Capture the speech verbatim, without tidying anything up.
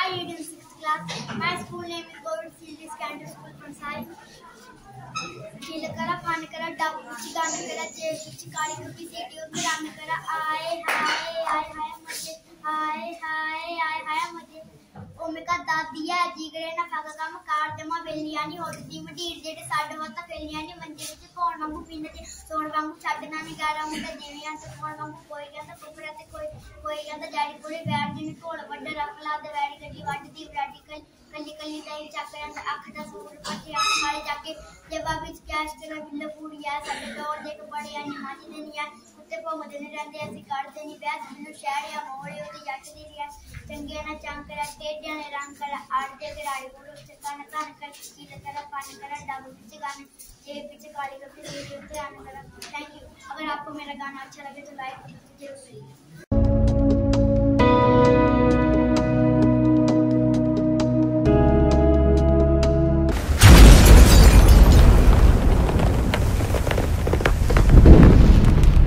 I read in sixth class. My school name is Govind Senior Secondary School from Sai. Chil kara, pan kara, dab kuch gan kara, jay kuch kali kuch city uthe ran kara. Aaye haaye aaye haaye mujhe, aaye haaye aaye haaye mujhe. ओमेका दादिया जिगरे ना फागा काम car जमा बेलियां नहीं होती थी मडीर जेडे साडे होता बेलियां नहीं मंजे विच कौन वांगू पिंड च सोण वांगू छड्डना नहीं गारा मुंडा देवियां से कौन वांगू कोई कहंदा कुपड़ा ते कोई कोई कहंदा जाड़ी कोले बैठ जिने ढोल वड्डा रख ला ते वैड़ी गड्डी वड्डदी वैड़ी कल कल्ली कल्ली दाई चक्कर अख दा सूट पट्टी आने वाले जाके जब विच कैश तेरा बिल्ल पूड़िया साडे दौड़ दे के बड़े आनी माजी ने नहीं कुत्ते भौंकदे ने रहंदे असि काटदे नहीं बैठ जिन्नू शहरिया मोड़े ते जट दी रिया चंगे ना चांकरा टेढ़िया ने रंग कर आड़ते गराड़ी बोलो चकान कान कर चील कर पानी कर डब पिच गाने जे पिच काली कर फिर ये उतरान कर। Thank you. अगर आपको मेरा गाना अच्छा लगे तो लाइक जरूर करिए।